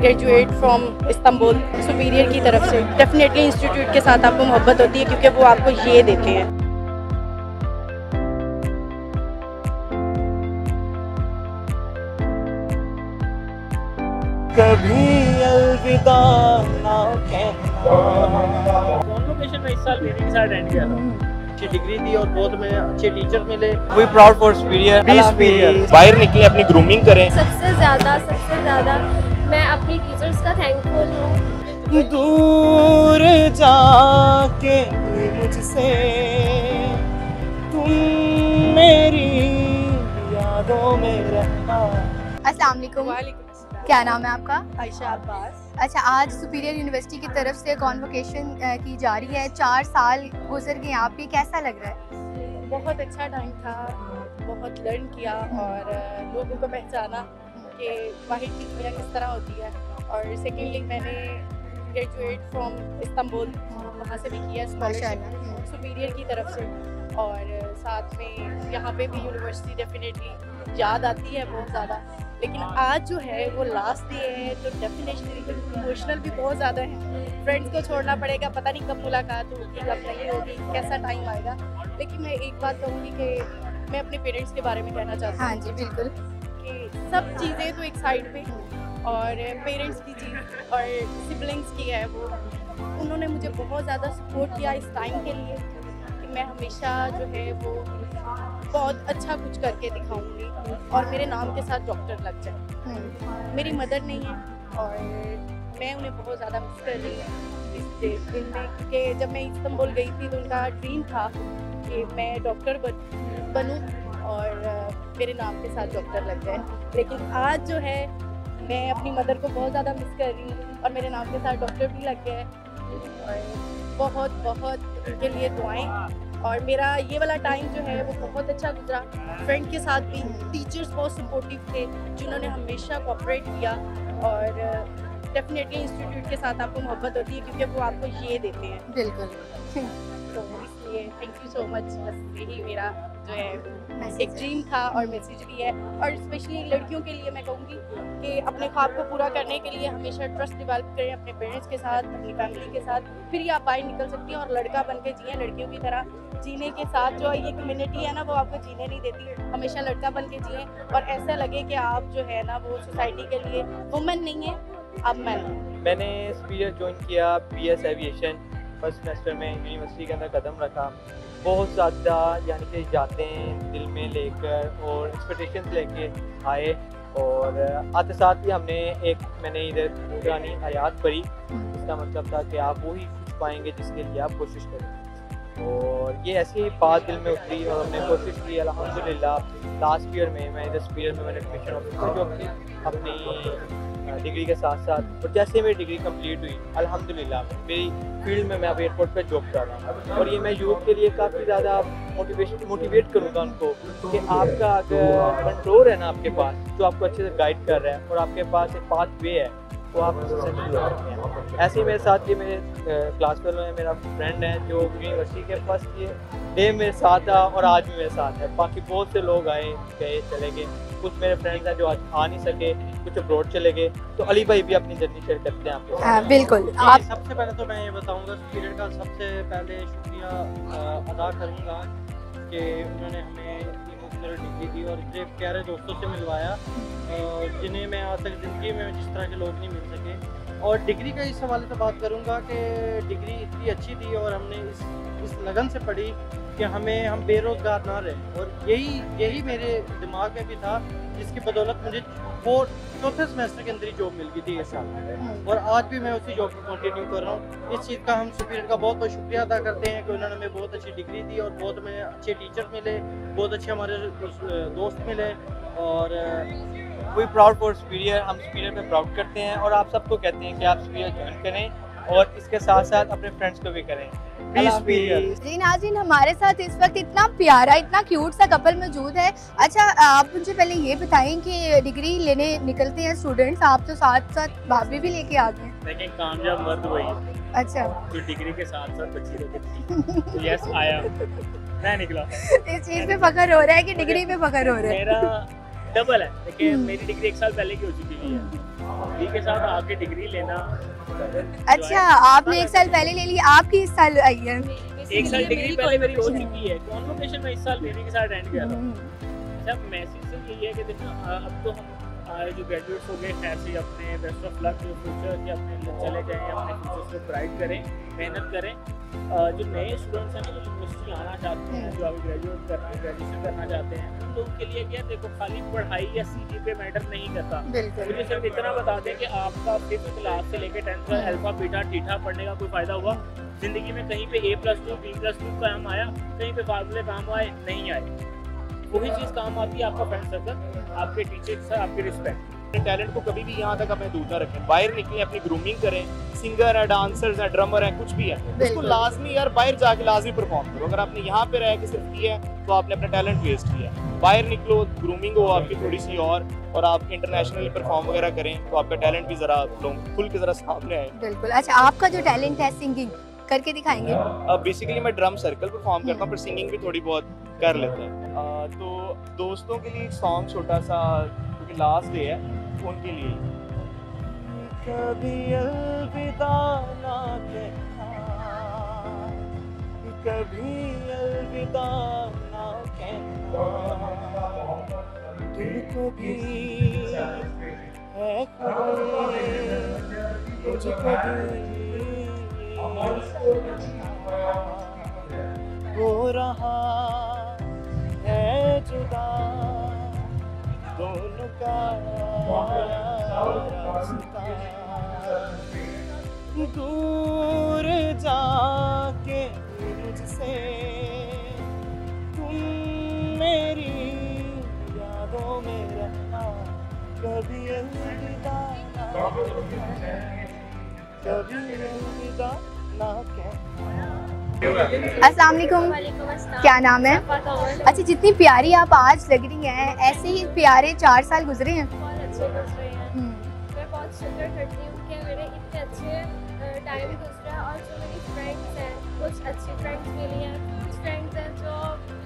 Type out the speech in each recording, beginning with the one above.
Graduate from Istanbul superior की तरफ से। डेफिनेटली इंस्टीट्यूट के साथ आपको मोहब्बत होती है क्योंकि वो आपको ये देते हैं। कभी अलविदा ना कहना। कॉन्वोकेशन में इस साल मेरे के साथ एंड किया था। अच्छी डिग्री दी और बहुत में अच्छे टीचर मिले। We proud for superior. बाहर निकले, अपनी ग्रूमिंग करें। सबसे ज़्यादा मैं अपनी टीचर्स का थैंकफुल हूँ। दूर जाके मुझसे तुम मेरी यादों में रहना। अस्सलाम वालेकुम। क्या नाम है आपका? आयशा अब्बास। अच्छा, आज सुपीरियर यूनिवर्सिटी की तरफ से कॉन्वोकेशन की जा रही है। 4 साल गुजर गए आप पे, कैसा लग रहा है? बहुत अच्छा टाइम था, बहुत लर्न किया और लोगों को पहचाना कि वाहिद की दुनिया किस तरह होती है। और सेकेंडली मैंने ग्रेजुएट फ्रॉम इस्तांबुल वहाँ से भी किया स्कॉलरशिप सुपीरियर की तरफ से। और साथ में यहाँ पे भी यूनिवर्सिटी डेफिनेटली याद आती है बहुत ज़्यादा। लेकिन आज जो है वो लास्ट डे है तो डेफिनेटली इमोशनल भी बहुत ज़्यादा है। फ्रेंड्स को छोड़ना पड़ेगा, पता नहीं कब मुलाकात होगी कब नहीं होगी, कैसा टाइम आएगा। लेकिन मैं एक बात कहूँगी कि मैं अपने पेरेंट्स के बारे में कहना चाहती हूँ। हाँ जी बिल्कुल, कि सब चीज़ें तो एक साइड पे और पेरेंट्स की चीज़ और सिबलिंग्स की है वो, उन्होंने मुझे बहुत ज़्यादा सपोर्ट किया इस टाइम के लिए कि मैं हमेशा जो है वो बहुत अच्छा कुछ करके दिखाऊंगी और मेरे नाम के साथ डॉक्टर लग जाए। मेरी मदर नहीं है और मैं उन्हें बहुत ज़्यादा मिस कर रही हूँ इस दिन में, क्योंकि जब मैं इस्तांबुल गई थी तो उनका ड्रीम था कि मैं डॉक्टर बनूँ और मेरे नाम के साथ डॉक्टर लग जाए। लेकिन आज जो है मैं अपनी मदर को बहुत ज़्यादा मिस कर रही हूँ और मेरे नाम के साथ डॉक्टर भी लग गया है। और बहुत बहुत उनके लिए दुआएं। और मेरा ये वाला टाइम जो है वो बहुत अच्छा गुजरा। फ्रेंड के साथ भी टीचर्स बहुत सपोर्टिव थे जिन्होंने हमेशा कोऑपरेट किया। और डेफिनेटली इंस्टीट्यूट के साथ आपको मोहब्बत होती है क्योंकि वो आपको ये देते हैं। बिल्कुल। तो इसलिए थैंक यू सो मच। बस यही मेरा जो है एक ड्रीम था और मैसेज भी है। और स्पेशली लड़कियों के लिए मैं कहूँगी कि अपने ख्वाब को पूरा करने के लिए हमेशा ट्रस्ट डेवलप करें अपने पेरेंट्स के साथ, अपनी फैमिली के साथ, फिर ही आप बाहर निकल सकती हैं और लड़का बन के जिए लड़कियों की तरह। जीने के साथ जो ये कम्युनिटी है ना वो आपको जीने नहीं देती। हमेशा लड़का बन के जिए और ऐसा लगे कि आप जो है ना वो सोसाइटी के लिए वुमेन नहीं है, आप मैन। मैंने सुपीरियर ज्वाइन किया BS एविएशन फर्स्ट सेमेस्टर में, यूनिवर्सिटी के अंदर कदम रखा। बहुत ज़्यादा यानी कि जाते हैं दिल में लेकर और एक्सपेक्टेशंस लेके आए। और आते साथ ही मैंने इधर पुरानी आयात पढ़ी। इसका मतलब था कि आप वो ही कुछ पाएंगे जिसके लिए आप कोशिश करें। और ये ऐसी ही बात दिल में उतरी और हमने कोशिश की। अल्हम्दुलिल्लाह लास्ट ईयर में मैं इधर सुपीरियर में मैंने एडमिशन ऑफिसर जॉब की अपनी डिग्री के साथ साथ। और जैसे मेरी डिग्री कंप्लीट हुई अल्हम्दुलिल्लाह मेरी फील्ड में मैं अब एयरपोर्ट पे जॉब कर रहा हूँ। और ये मैं यूथ के लिए काफ़ी ज़्यादा मोटिवेट करूँगा उनको कि आपका अगर कंट्रोल है ना आपके पास जो आपको अच्छे से गाइड कर रहा है और आपके पास एक पाथ वे है तो आप सक्सेसफुल हो सकते हैं। ऐसे ही मेरे साथ ये मेरे क्लास फेलो है, मेरा फ्रेंड है जो यूनिवर्सिटी के फर्स्ट डे मेरे साथ था और आज भी मेरे साथ है। बाकी बहुत से लोग आए गए चले गए, कुछ मेरे फ्रेंड्स हैं जो आज आ नहीं सके, कुछ अब्रॉड चले गए। तो अली भाई भी अपनी जर्नी शेयर करते हैं आपको। हाँ बिल्कुल। आप सबसे पहले तो मैं ये बताऊंगा सुपीरियर का सबसे पहले शुक्रिया अदा करूंगा कि उन्होंने हमें इतनी खूबसूरत डिग्री दी और इतने प्यारे दोस्तों से मिलवाया जिन्हें मैं आज तक ज़िंदगी में जिस तरह के लोग नहीं मिल सके। और डिग्री का इस हवाले से बात करूंगा कि डिग्री इतनी अच्छी थी और हमने इस लगन से पढ़ी कि हम बेरोज़गार ना रहे। और यही मेरे दिमाग में भी था जिसकी बदौलत मुझे वो चौथे सेमेस्टर के अंदर ही जॉब मिल गई थी इस साल। और आज भी मैं उसी जॉब को कंटिन्यू कर रहा हूँ। इस चीज़ का हम सुपीरियर का बहुत बहुत शुक्रिया अदा करते हैं कि उन्होंने हमें बहुत अच्छी डिग्री दी और बहुत हमें अच्छे टीचर मिले, बहुत अच्छे हमारे दोस्त मिले। और वी प्राउड फॉर सुपीरियर। हम सुपीरियर पे प्राउड करते हैं और आप सबको कहते हैं कि आप सुपीरियर ज्वाइन करें और इसके साथ साथ अपने फ्रेंड्स को भी करें। जी नाज़रीन, हमारे साथ इस वक्त इतना प्यारा इतना क्यूट सा कपल मौजूद है। अच्छा, आप मुझे पहले ये बताएं कि डिग्री लेने निकलते हैं स्टूडेंट्स, आप तो साथ साथ भाभी भी लेके आ गए। लेकिन कामयाब मर्द वही अच्छा, जो डिग्री के साथ साथ बच्ची लोग तो यस आया मैं निकला। इस चीज़ पे फख्र हो रहा है कि डिग्री पे फख्र हो रहा है। मेरा डबल है, लेकिन मेरी डिग्री 1 साल पहले की हो चुकी है। फैमिली के साथ आके डिग्री लेना। अच्छा, आपने 1 साल पहले ले ली, आपकी इस साल आई है। 1 साल डिग्री पहले मेरी हो चुकी है, कॉन्वोकेशन में इस साल बेबी के साथ अटेंड किया था। अच्छा, मैसेज से यही है कि देखो अब तो हम जो ग्रेजुएट्स हो गए, खैर से अपने बेस्ट ऑफ लक फ्यूचर के अपने चले जाएं, अपने फ्यूचर को ब्राइट करें, मेहनत करें। जो नए स्टूडेंट्स हैं जो यूनिवर्सिटी आना चाहते हैं, जो अभी ग्रेजुएट करना ग्रेजुएशन करना चाहते हैं, उन लोगों के लिए क्या देखो खाली पढ़ाई या सीजी पे मैटर नहीं करता। मुझे सिर्फ इतना बता दें कि आपका 5th क्लास से लेकर 10th का अल्फा बीटा ठीठा पढ़ने का कोई फ़ायदा हुआ ज़िंदगी में? कहीं पे A+2 B+2 काम आया? कहीं पे फार्मूले काम आए? नहीं आए। वही चीज़ काम आती है आपका फ्रेंड सर्कल, आपके टीचर्स, आपकी रिस्पेक्ट। टैलेंट को कभी भी यहाँ तक अपने दूर ना रखें, बाहर निकलें, अपनी ग्रूमिंग करें। सिंगर है, डांसर्स है, ड्रमर है, कुछ भी है, उसको लाजमी यार बाहर जाके लाजमी परफॉर्म करो। अगर आपने यहाँ पे रह के सिर्फ किया है तो आपने अपना टैलेंट वेस्ट किया है। बाहर निकलो, ग्रूमिंग हो आपकी थोड़ी सी और आप इंटरनेशनली परफॉर्म वगैरह करें तो आपका टैलेंट भी ज़रा खुल के ज़रा सामने आए। बिल्कुल। अच्छा, आपका जो टैलेंट है सिंगिंग करके दिखाएंगे? अब बेसिकली मैं ड्रम सर्कल परफॉर्म करता हूँ, पर सिंगिंग भी थोड़ी बहुत कर लेता हूँ। तो दोस्तों के लिए एक सॉन्ग छोटा सा, क्योंकि लास्ट डे है उनके लिए। कभी अलविदा ना कहना, कभी अलविदा ना कहना, तुमको भी है खबर, मुझको भी हो रहा है जुदा दोनों का रास्ता। दूर जाके मुझसे तुम मेरी यादों में रहना, कभी अलविदा ना कहना, कभी अलविदा ना कहना। अस्सलाम वालेकुम। वालेकुम अस्सलाम। क्या नाम है? सफ़ा कमल। अच्छा, जितनी प्यारी आप आज लग रही हैं, ऐसे ही प्यारे 4 साल गुजरे हैं। बहुत अच्छे गुजरे हैं। मैं बहुत शुक्र करती हूँ कि मेरे इतने अच्छे टाइम गुजरा, और जो मेरी फ्रेंड्स हैं, कुछ अच्छी फ्रेंड्स मिली हैं, कुछ फ्रेंड्स हैं जो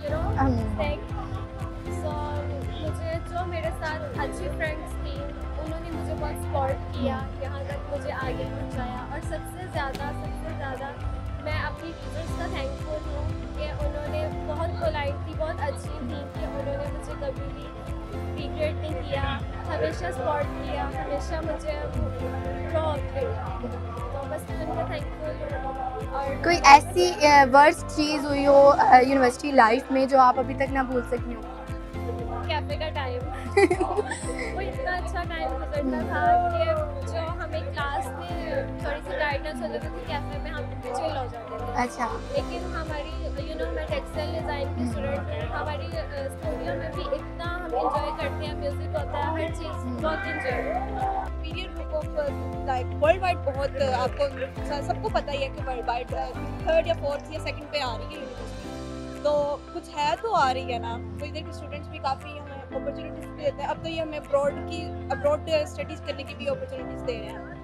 मुझे जो मेरे साथ अच्छी फ्रेंड्स थी उन्होंने मुझे बहुत सपोर्ट किया, यहाँ तक मुझे आगे पहुँचाया। और सबसे ज़्यादा मैं अपनी टीचर्स का थैंकफुल हूँ कि उन्होंने बहुत पोलाइट थी, बहुत अच्छी थी, कि उन्होंने मुझे कभी भी रिग्रेट नहीं किया, हमेशा सपोर्ट किया, हमेशा मुझे प्रोव किया। तो बस मैं उनका थैंकफुल हूँ। और कोई ऐसी वर्स्ट चीज़ हुई हो यूनिवर्सिटी लाइफ में जो आप अभी तक ना भूल सकी हो? कैफ़े का टाइम वो इतना अच्छा टाइम गुजरता था कि जो हमें क्लास में थोड़ी सी टाइटनेस हो जाती थी, कैफ़े में हम चिल हो जाते थे। अच्छा। लेकिन हमारी मैं टेक्सटाइल डिज़ाइन की स्टूडेंट हूँ, हमारी स्टूडियो में भी इतना हम इंजॉय करते हैं, म्यूज़िक होता है, हर चीज़ बहुत enjoy. Period book of like world wide बहुत आपको सबको पता ही है कि वर्ल्ड वाइड 3rd या 4th या 2nd पे आ रही है यूनिवर्सिटी, तो कुछ है तो आ रही है ना। तो इधर के स्टूडेंट्स भी काफ़ी हमें अपॉर्चुनिटीज़ देते हैं। अब तो ये हमें अब्रॉड स्टडीज़ करने की भी अपॉर्चुनिटीज़ दे रहे हैं।